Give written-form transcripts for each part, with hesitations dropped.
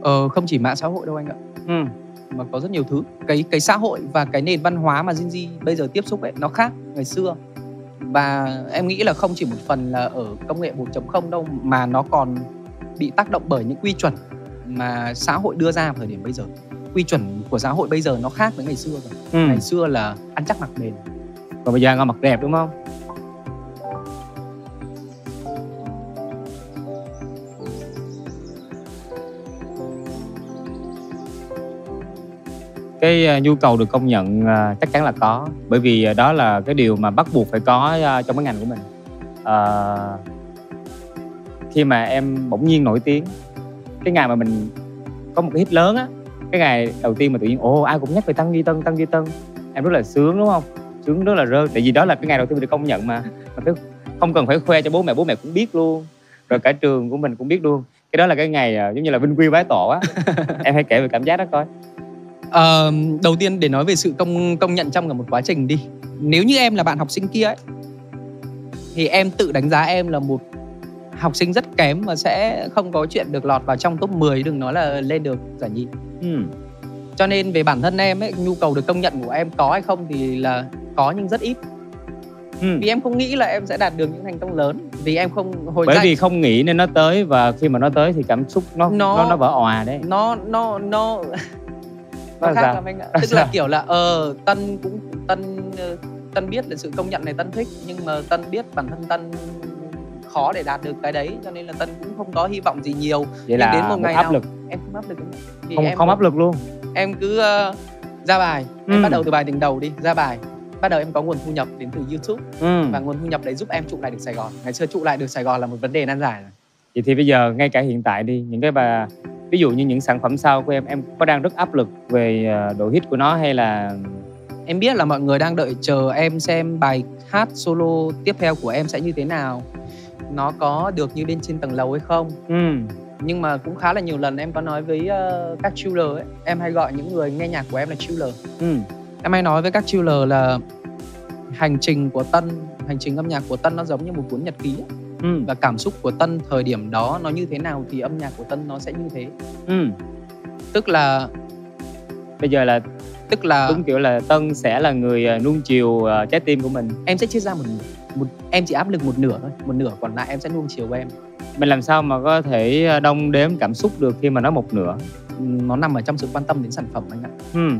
Không chỉ mạng xã hội đâu anh ạ. Ừ. Mà có rất nhiều thứ. Cái xã hội và cái nền văn hóa mà Gen Z bây giờ tiếp xúc ấy, nó khác ngày xưa. Và em nghĩ là không chỉ một phần là ở công nghệ 1.0 đâu, mà nó còn bị tác động bởi những quy chuẩn mà xã hội đưa ra vào thời điểm bây giờ. Quy chuẩn của xã hội bây giờ nó khác với ngày xưa rồi. Ngày xưa là ăn chắc mặc bền, còn bây giờ ngon mặc đẹp, đúng không? Cái nhu cầu được công nhận chắc chắn là có. Bởi vì đó là cái điều mà bắt buộc phải có trong cái ngành của mình. Khi mà em bỗng nhiên nổi tiếng, cái ngày mà mình có một cái hit lớn á, cái ngày đầu tiên mà tự nhiên ai cũng nhắc về Tân Duy Tân, em rất là sướng, đúng không? Sướng rất là rơi. Tại vì đó là cái ngày đầu tiên mình được công nhận mà không cần phải khoe cho bố mẹ cũng biết luôn, rồi cả trường của mình cũng biết luôn. Cái đó là cái ngày giống như là vinh quy bái tổ á. Em hãy kể về cảm giác đó coi. Đầu tiên để nói về sự công nhận trong cả một quá trình đi. Nếu như em là bạn học sinh kia ấy, thì em tự đánh giá em là một học sinh rất kém và sẽ không có chuyện được lọt vào trong top 10, đừng nói là lên được giải nhì. Cho nên về bản thân em ấy, nhu cầu được công nhận của em có hay không thì là có nhưng rất ít. Vì em không nghĩ là em sẽ đạt được những thành công lớn. Vì em không vì không nghĩ nên nó tới, và khi mà nó tới thì cảm xúc nó vỡ òa đấy. Nó khác lắm anh ạ. Tức là kiểu là Tân biết là sự công nhận này Tân thích, nhưng mà Tân biết bản thân Tân khó để đạt được cái đấy, cho nên là Tân cũng không có hy vọng gì nhiều. Vậy là đến một ngày áp nào lực. Em không áp lực không áp lực luôn. Em cứ ra bài. Em bắt đầu từ bài tình đầu đi, ra bài. Bắt đầu em có nguồn thu nhập đến từ YouTube. Và nguồn thu nhập đấy giúp em trụ lại được Sài Gòn. Ngày xưa trụ lại được Sài Gòn là một vấn đề nan giải rồi. Vậy thì bây giờ ngay cả hiện tại đi, những cái ví dụ như những sản phẩm sau của em có đang rất áp lực về độ hit của nó, hay là em biết là mọi người đang đợi chờ em xem bài hát solo tiếp theo của em sẽ như thế nào, nó có được như bên trên tầng lầu hay không. Nhưng mà cũng khá là nhiều lần em có nói với các chiller ấy, em hay gọi những người nghe nhạc của em là chiller. Em hay nói với các chiller là hành trình của Tân, hành trình âm nhạc của Tân nó giống như một cuốn nhật ký ấy. Và cảm xúc của Tân thời điểm đó nó như thế nào thì âm nhạc của Tân nó sẽ như thế. Tức là bây giờ là đúng kiểu là Tân sẽ là người nuông chiều trái tim của mình. Em sẽ chia ra một em chỉ áp lực một nửa thôi, một nửa còn lại em sẽ nuông chiều em. Mình làm sao mà có thể đong đếm cảm xúc được khi mà nói một nửa? Nó nằm ở trong sự quan tâm đến sản phẩm anh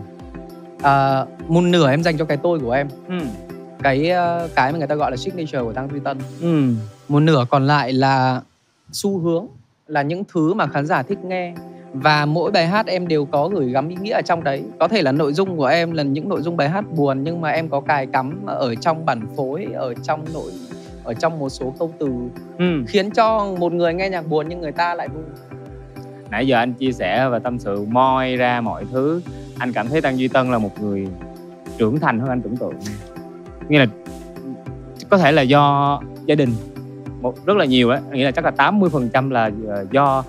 ạ. Một nửa em dành cho cái tôi của em. Cái mà người ta gọi là signature của Tăng Duy Tân. Một nửa còn lại là xu hướng, là những thứ mà khán giả thích nghe. Và mỗi bài hát em đều có gửi gắm ý nghĩa ở trong đấy. Có thể là nội dung của em là những nội dung bài hát buồn, nhưng mà em có cài cắm ở trong bản phối, ở trong một số câu từ khiến cho một người nghe nhạc buồn nhưng người ta lại vui. Nãy giờ anh chia sẻ và tâm sự moi ra mọi thứ, anh cảm thấy Tăng Duy Tân là một người trưởng thành hơn anh tưởng tượng. Nghĩa là có thể là do gia đình rất là nhiều á, nghĩa là chắc là 80% là do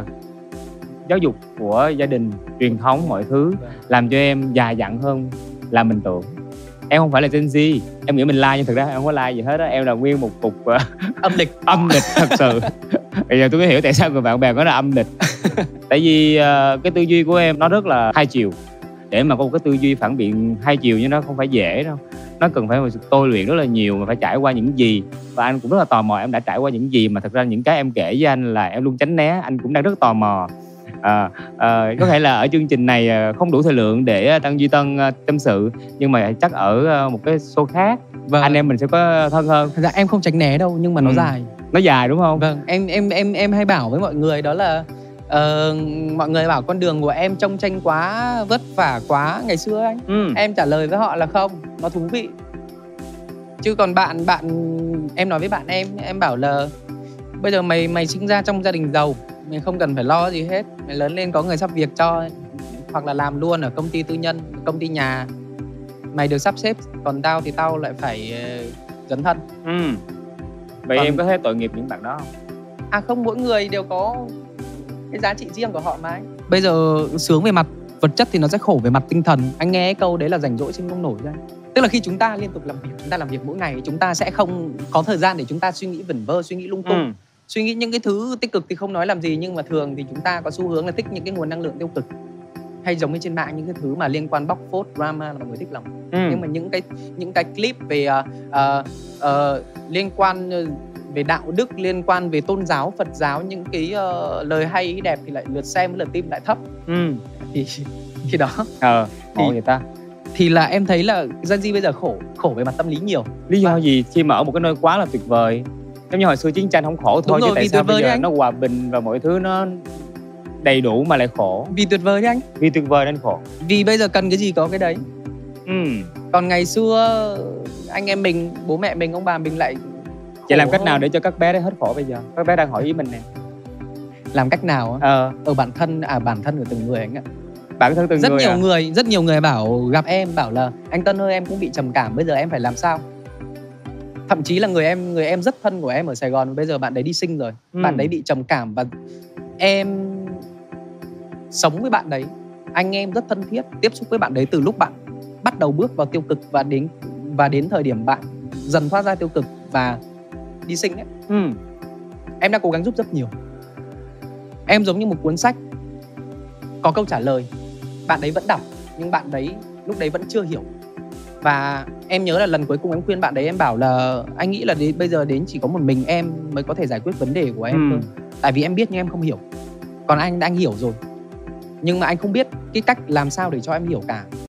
giáo dục của gia đình, truyền thống, mọi thứ làm cho em già dặn hơn là mình tưởng. Em không phải là Gen Z, em nghĩ mình lai nhưng thực ra em không có lai gì hết á. Em là nguyên một cục âm lịch thật sự. Bây giờ tôi mới hiểu tại sao người bạn bè nói là âm lịch. Tại vì cái tư duy của em nó rất là hai chiều. Để mà có một cái tư duy phản biện hai chiều như nó không phải dễ đâu. Nó cần phải một sự tôi luyện rất là nhiều, mà phải trải qua những gì. Và anh cũng rất là tò mò em đã trải qua những gì, mà thật ra những cái em kể với anh là em luôn tránh né. Anh cũng đang rất tò mò. Có thể là ở chương trình này không đủ thời lượng để Tăng Duy Tân tâm sự, nhưng mà chắc ở một cái show khác anh em mình sẽ có thân hơn. Dạ em không tránh né đâu, nhưng mà nó dài. Nó dài đúng không? Vâng, em hay bảo với mọi người đó là mọi người bảo con đường của em trông tranh quá, vất vả quá ngày xưa anh. Em trả lời với họ là không, nó thú vị. Chứ còn bạn em nói với bạn em bảo là bây giờ mày sinh ra trong gia đình giàu, mày không cần phải lo gì hết. Mày lớn lên có người sắp việc cho, hoặc là làm luôn ở công ty tư nhân, công ty nhà, mày được sắp xếp. Còn tao thì tao lại phải dấn thân. Vậy em có thấy tội nghiệp những bạn đó không? Không, mỗi người đều có cái giá trị riêng của họ mà anh. Bây giờ sướng về mặt vật chất thì nó sẽ khổ về mặt tinh thần. Anh nghe cái câu đấy là rảnh rỗi sinh nông nổi ra. Tức là khi chúng ta liên tục làm việc, chúng ta làm việc mỗi ngày, chúng ta sẽ không có thời gian để chúng ta suy nghĩ vẩn vơ, suy nghĩ lung tung. Suy nghĩ những cái thứ tích cực thì không nói làm gì, nhưng mà thường thì chúng ta có xu hướng là thích những cái nguồn năng lượng tiêu cực. Hay giống như trên mạng những cái thứ mà liên quan bóc phốt, drama là mọi người thích lắm. Nhưng mà những cái clip về liên quan về đạo đức, liên quan về tôn giáo, Phật giáo, những cái lời hay đẹp thì lại lượt xem, lượt tim lại thấp. Thì đó. Ngộ vậy ta. Thì là em thấy là Gen Z bây giờ khổ về mặt tâm lý nhiều. Lý do gì khi mà ở một cái nơi quá là tuyệt vời? Giống như hồi xưa chiến tranh không khổ thôi, chứ tại sao bây giờ nó hòa bình và mọi thứ nó đầy đủ mà lại khổ? Vì tuyệt vời đấy anh. Vì tuyệt vời nên khổ. Vì bây giờ cần cái gì có cái đấy. Còn ngày xưa anh em mình, bố mẹ mình, ông bà mình lại vậy làm cách nào để cho các bé đấy hết khổ bây giờ? Các bé đang hỏi ý mình nè. Làm cách nào á? Ở bản thân của từng người anh ạ. Bản thân từng người. Rất nhiều người bảo gặp em bảo là anh Tân ơi, em cũng bị trầm cảm, bây giờ em phải làm sao? Thậm chí là người em rất thân của em ở Sài Gòn, bây giờ bạn đấy đi sinh rồi. Bạn đấy bị trầm cảm và em sống với bạn đấy, anh em rất thân thiết, tiếp xúc với bạn đấy từ lúc bạn bắt đầu bước vào tiêu cực và đến thời điểm bạn dần thoát ra tiêu cực và đi sinh ấy. Em đã cố gắng giúp rất nhiều. Em giống như một cuốn sách có câu trả lời, bạn đấy vẫn đọc nhưng bạn đấy lúc đấy vẫn chưa hiểu. Và em nhớ là lần cuối cùng em khuyên bạn đấy, em bảo là anh nghĩ là bây giờ đến chỉ có một mình em mới có thể giải quyết vấn đề của em thôi. Tại vì em biết nhưng em không hiểu. Còn anh hiểu rồi, nhưng mà anh không biết cái cách làm sao để cho em hiểu cả.